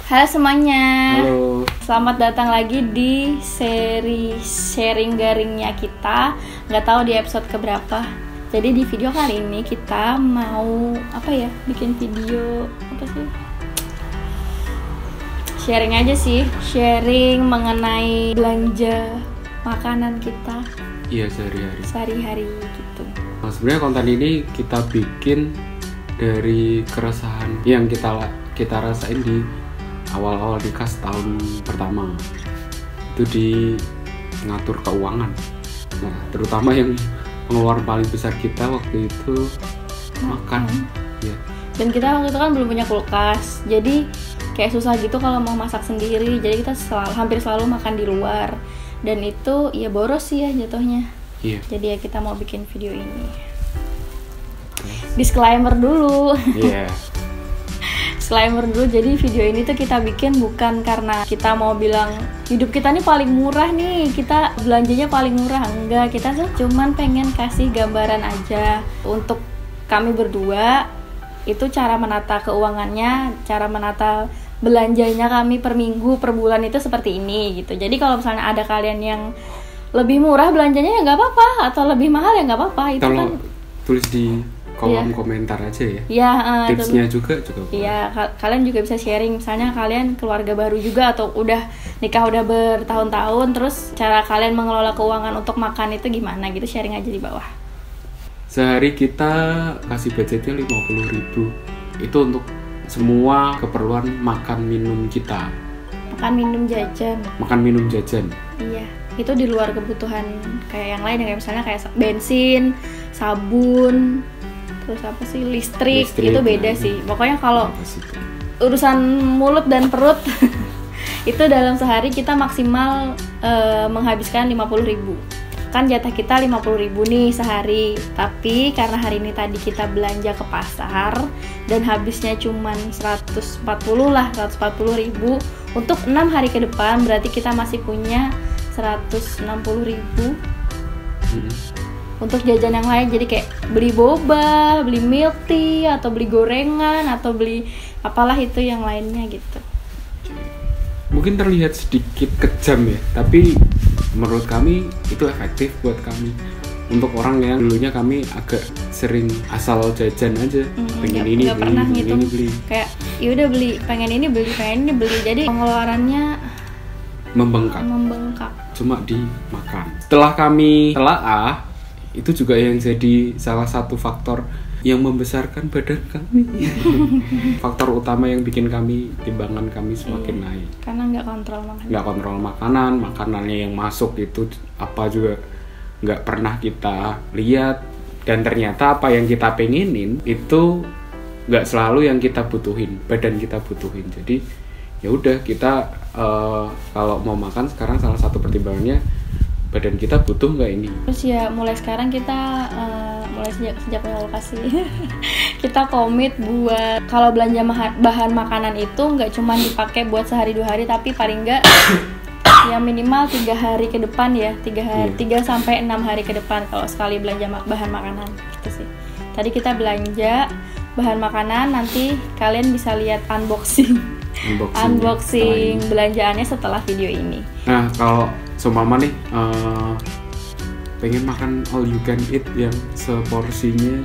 Halo semuanya. Halo. Selamat datang lagi di seri sharing garingnya kita. Nggak tahu di episode keberapa. Jadi di video kali ini kita mau bikin video sharing aja sih. Sharing mengenai belanja makanan kita. Iya, sehari-hari gitu. Nah, sebenarnya konten ini kita bikin dari keresahan yang kita rasain di awal-awal nikah tahun pertama. Itu di ngatur keuangan. Nah, terutama yang pengeluaran paling besar kita waktu itu makan. Ya. Dan kita waktu itu kan belum punya kulkas. Jadi kayak susah gitu kalau mau masak sendiri. Jadi kita hampir selalu makan di luar. Dan itu ya boros sih ya jatuhnya. Iya. Jadi ya kita mau bikin video ini. Disclaimer dulu. Iya. Disclaimer dulu, jadi video ini tuh kita bikin bukan karena kita mau bilang hidup kita nih paling murah nih, kita belanjanya paling murah. Enggak, kita tuh cuman pengen kasih gambaran aja untuk kami berdua. Itu cara menata keuangannya, cara menata belanjanya kami per minggu, per bulan itu seperti ini gitu. Jadi kalau misalnya ada kalian yang lebih murah belanjanya ya nggak apa-apa, atau lebih mahal ya nggak apa-apa. Itu kalau kan tulis di kolom komentar aja ya. Iya, tipsnya juga. Iya, kalian juga bisa sharing. Misalnya kalian keluarga baru juga atau udah nikah udah bertahun-tahun, terus cara kalian mengelola keuangan untuk makan itu gimana gitu, sharing aja di bawah. Sehari kita kasih budgetnya 50.000. Itu untuk semua keperluan makan minum kita. Makan minum jajan. Iya, itu di luar kebutuhan kayak yang lain, kayak misalnya kayak bensin, sabun, terus listrik itu beda sih. Pokoknya kalau urusan mulut dan perut itu dalam sehari kita maksimal menghabiskan 50.000. Kan jatah kita 50.000 nih sehari. Tapi karena hari ini tadi kita belanja ke pasar dan habisnya cuman 140.000 untuk 6 hari ke depan, berarti kita masih punya 160.000 untuk jajan yang lain. Jadi kayak beli boba, beli milk tea, atau beli gorengan, atau beli apalah itu yang lainnya gitu. Mungkin terlihat sedikit kejam ya, tapi menurut kami itu efektif buat kami. Untuk orang yang dulunya kami agak sering asal jajan aja, pengen ini nggak pernah ngitung beli. Kayak yaudah beli, pengen ini beli. Jadi pengeluarannya membengkak cuma dimakan. Setelah kami telaah, itu juga yang jadi salah satu faktor yang membesarkan badan kami. Faktor utama yang bikin timbangan kami semakin naik. Karena nggak kontrol makanannya yang masuk itu apa juga nggak pernah kita lihat, dan ternyata apa yang kita pengenin itu nggak selalu yang kita butuhin, badan kita butuhin. Jadi ya udah kita kalau mau makan sekarang salah satu pertimbangannya badan kita butuh nggak ini. Terus ya mulai sekarang kita mulai sejak relokasi kita komit buat kalau belanja bahan makanan itu nggak cuma dipakai buat sehari 2 hari, tapi paling nggak ya minimal 3 hari ke depan ya, 3 sampai 6 hari ke depan kalau sekali belanja bahan makanan gitu sih. Tadi kita belanja bahan makanan, nanti kalian bisa lihat unboxing belanjaannya setelah video ini. Nah, kalau seumpama nih pengen makan all you can eat yang seporsinya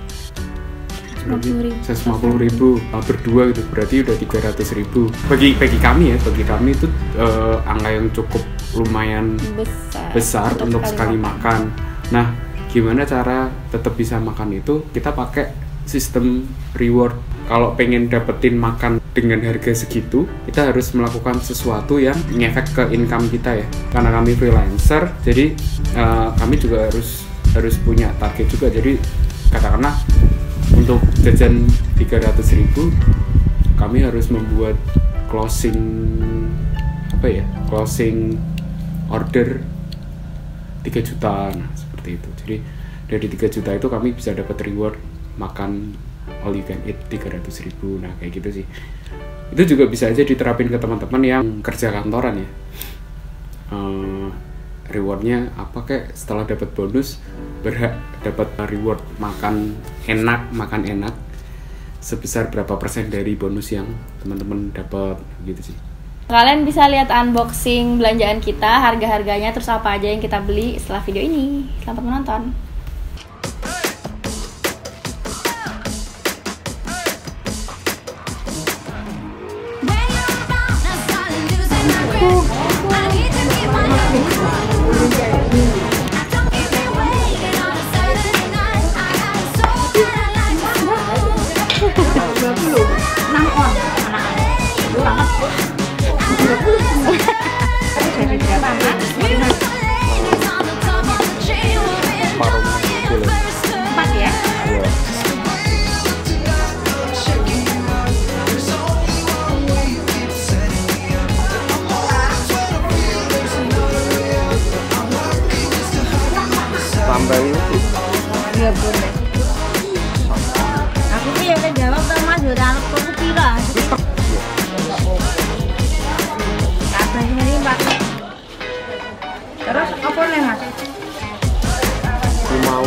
150.000 berdua gitu, berarti udah 300.000. Bagi kami itu angka yang cukup lumayan besar untuk sekali makan. Nah, gimana cara tetap bisa makan itu? Kita pakai sistem reward. Kalau pengen dapetin makan dengan harga segitu, kita harus melakukan sesuatu yang ngefek ke income kita ya. Karena kami freelancer, jadi kami juga harus punya target juga. Jadi katakanlah untuk jajan 300.000, kami harus membuat closing order 3 juta, nah seperti itu. Jadi dari 3 juta itu kami bisa dapat reward makan all you can eat 300.000. Nah kayak gitu sih. Itu juga bisa aja diterapin ke teman-teman yang kerja kantoran ya. Rewardnya apa, kayak setelah dapat bonus berhak dapat reward makan enak sebesar berapa persen dari bonus yang teman-teman dapat gitu sih. Kalian bisa lihat unboxing belanjaan kita, harga-harganya, terus apa aja yang kita beli setelah video ini. Selamat menonton. Iya boleh. Aku ki yang jawab ta Mas, yo ora aku pira. Kabeh ini Pak. Terus apa nih Mas? Mau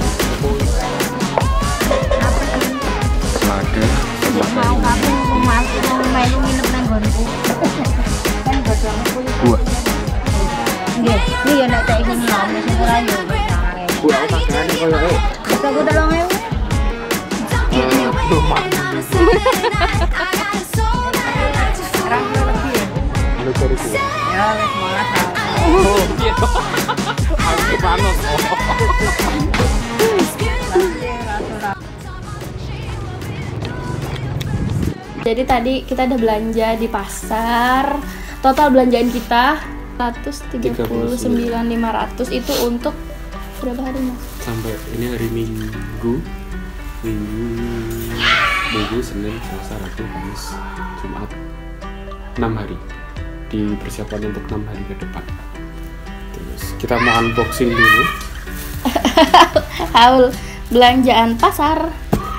selada Mau kamu Mas mau melu nginep nang nggonku. Kan bodone kuwi. buah. Nggih, iki yo nek tak ingin ngomong sing ora yo. Buah pakaian koyo Bisa ku 3.000. rumah. Lu cari buah. Ya wis malas. Oh, gitu. Aku panas. Jadi tadi kita udah belanja di pasar. Total belanjaan kita 139.500 itu untuk berapa hari Mas? Sampai ini hari Minggu, Senin, Selasa, Rabu, Kamis, Jumat, 6 hari. Dipersiapkan untuk 6 hari ke depan. Terus kita mau unboxing dulu. Haul belanjaan pasar.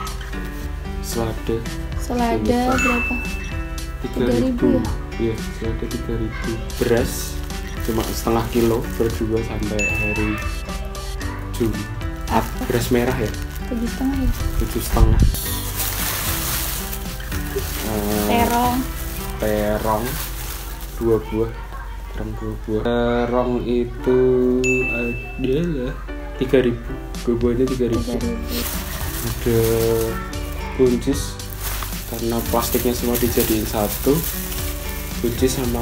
Selada berapa? 3.000 ya? Iya, selada 3.000. Beras cuma setengah kilo berdua sampai hari Jumat. Beras merah ya? 7,5 ya? 7,5. Terong 2 buah. Terong itu adalah 3.000. Buahnya 3.000. Ada buncis karena plastiknya semua dijadiin satu. Buncis sama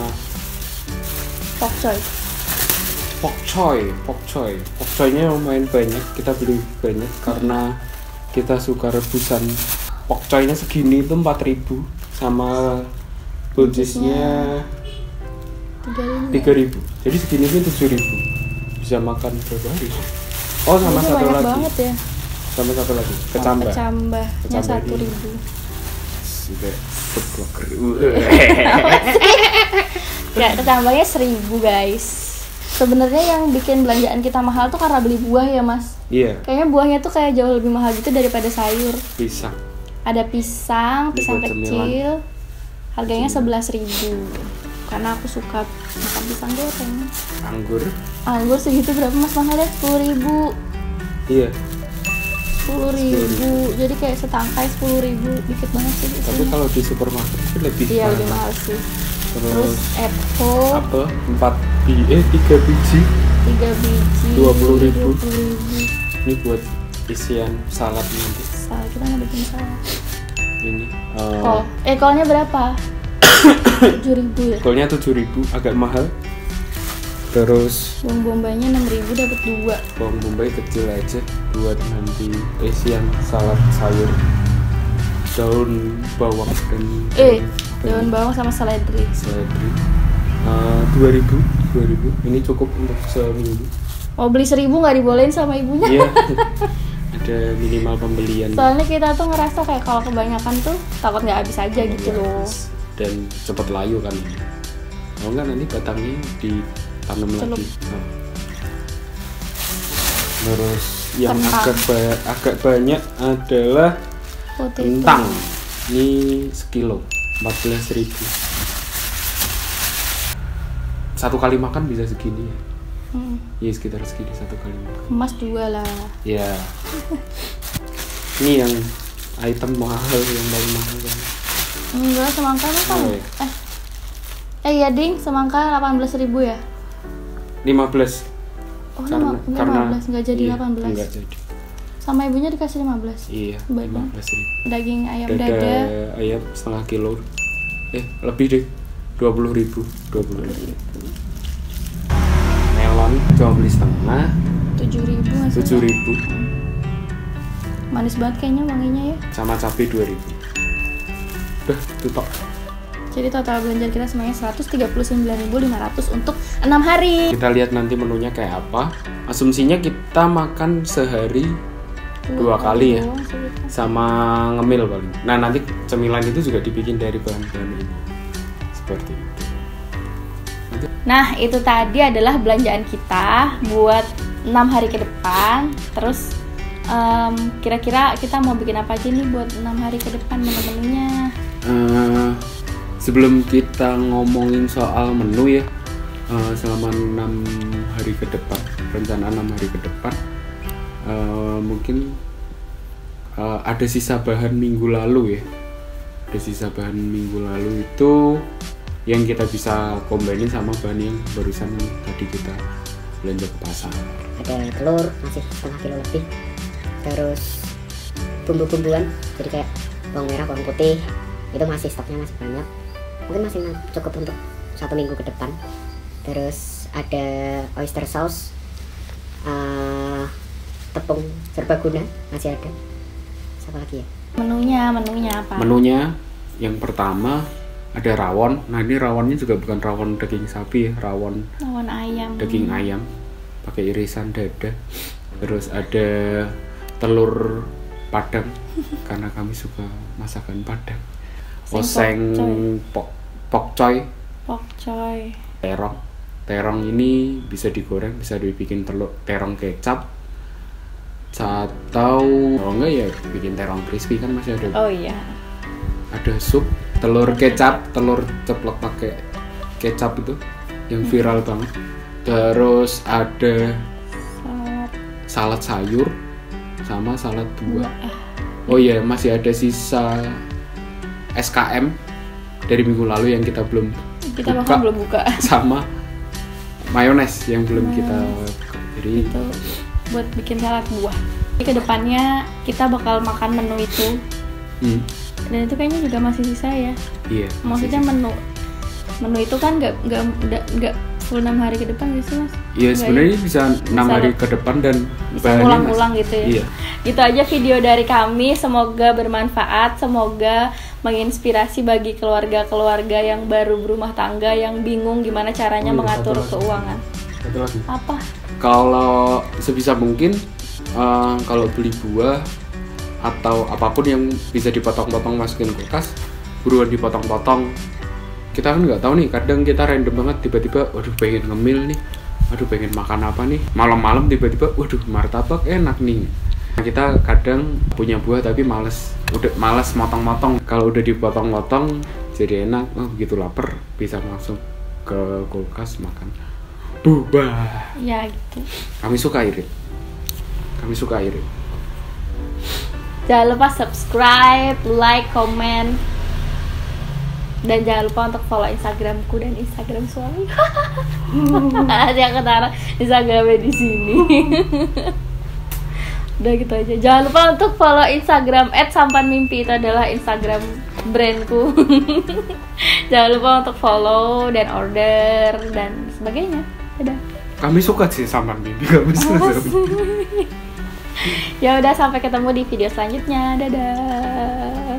pokcoynya lumayan banyak, kita beli banyak karena kita suka rebusan. Pokcoynya segini itu 4.000 sama buncisnya 3.000, jadi segini itu 7.000, bisa makan berapa hari. Oh sama itu satu banyak lagi banget ya. Sama satu lagi kecambah. Kecambahnya 1.000. Sudah vlogger. Ya, kecambahnya 1.000 guys. Sebenarnya yang bikin belanjaan kita mahal tuh karena beli buah ya Mas. Iya. Kayaknya buahnya tuh kayak jauh lebih mahal gitu daripada sayur. Pisang. Ada pisang Buat kecil. Harganya 11.000. Karena aku suka makan pisang goreng. Anggur segitu berapa Mas mahalnya? 10.000. Iya. 10.000. Jadi kayak setangkai 10.000, dikit banget sih. Tapi kalau di supermarket itu lebih iya, mahal. lebih mahal sih. Terus apple 3 biji 20.000. Ini buat isian salad nanti. Salad, kita nggak bikin salad. Ini kolnya berapa? 7.000 ya? kolnya 7.000, agak mahal. Terus bawang bombaynya 6.000 dapat 2. bawang bombay kecil aja buat nanti isian salad sayur. Daun bawang dan daun bawang sama seledri. 2.000. Ini cukup untuk seminggu. Mau beli 1.000 nggak dibolehin sama ibunya? Iya. Ada minimal pembelian. Soalnya kita tuh ngerasa kayak kalau kebanyakan tuh takut nggak habis aja gitu loh. Dan cepet layu kan. Kalau nggak nanti batangnya ditanam lagi. Terus yang agak banyak adalah kentang. Ini sekilo 14.000. Satu kali makan bisa segini ya? Iya sekitar segini satu kali makan. Emas 2 lah. Ya. Ini yang item mahal yang paling mahal kan? Enggak, semangka kan? Oh, iya. Iya ding, semangka 18.000 ya? 15. Oh, karena 15 nggak jadi, iya, 18. Nggak jadi. Sama ibunya dikasih 15. Iya, Baik 15.000. Daging ayam dada ayam setengah kilo. Lebih deh. 20.000. Melon cuma beli setengah. 7.000 7.000. Manis banget kayaknya wanginya ya. Sama cabai 2.000. Udah, tutup. Jadi total belanja kita semuanya 139.500 untuk 6 hari. Kita lihat nanti menunya kayak apa. Asumsinya kita makan sehari 2 kali ya. Sama ngemil paling. Nah, nanti cemilan itu juga dibikin dari bahan-bahan ini. Seperti itu. Nah, itu tadi adalah belanjaan kita buat 6 hari ke depan. Terus kira-kira kita mau bikin apa aja nih buat 6 hari ke depan menu-menunya? Sebelum kita ngomongin soal menu ya, selama 6 hari ke depan, rencana 6 hari ke depan, mungkin ada sisa bahan minggu lalu ya. Ada sisa bahan minggu lalu itu yang kita bisa kombainin sama bahan yang barusan tadi kita belanja ke pasar. Ada telur masih setengah kilo lebih, terus bumbu-bumbuan jadi kayak bawang merah, bawang putih itu masih stoknya masih banyak, mungkin masih cukup untuk 1 minggu ke depan. Terus ada oyster sauce, tepung serbaguna masih ada. Siapa lagi ya? Menunya apa? Menunya yang pertama ada rawon. Nah, ini rawonnya juga bukan rawon daging sapi ya, rawon ayam. Daging ayam pakai irisan dada. Terus ada telur Padang karena kami suka masakan Padang. Oseng pokcoy. Terong ini bisa digoreng, bisa dibikin terong kecap. Atau enggak ya bikin terong crispy kan masih ada. Oh iya. Ada sup telur kecap, telur ceplok pakai kecap itu yang viral banget. Terus ada salad sayur sama salad buah. Oh iya, masih ada sisa SKM dari minggu lalu yang kita belum buka. Sama mayones yang belum kita buka. Jadi itu buat bikin salad buah. Kedepannya kita bakal makan menu itu. Dan itu kayaknya juga masih sisa ya. Iya. Maksudnya menu itu kan nggak full 6 hari ke depan gitu Mas? Iya, sebenarnya bisa 6 hari ke depan dan bisa ulang-ulang gitu ya. Iya. Gitu aja video dari kami, semoga bermanfaat, semoga menginspirasi bagi keluarga-keluarga yang baru berumah tangga yang bingung gimana caranya mengatur keuangan. Satu lagi. Apa? Kalau sebisa mungkin kalau beli buah atau apapun yang bisa dipotong-potong masukin kulkas, buruan dipotong-potong. Kita kan nggak tahu nih, kadang kita random banget tiba-tiba, waduh pengen ngemil nih, waduh pengen makan apa nih, malam-malam tiba-tiba, waduh martabak enak nih. Kita kadang punya buah tapi malas motong-motong. Kalau udah dipotong-potong jadi enak, begitu lapar bisa langsung ke kulkas makan buah. Ya gitu. Kami suka irit. Jangan lupa subscribe, like, comment, dan jangan lupa untuk follow Instagramku dan Instagram suami. Yang ketara Instagramnya di sini. Udah gitu aja. Jangan lupa untuk follow Instagram @sampanmimpi, itu adalah Instagram brandku. Jangan lupa untuk follow dan order dan sebagainya. Dadah. Kami suka sih Sampan Mimpi, kami suka. Ya udah, sampai ketemu di video selanjutnya. Dadah.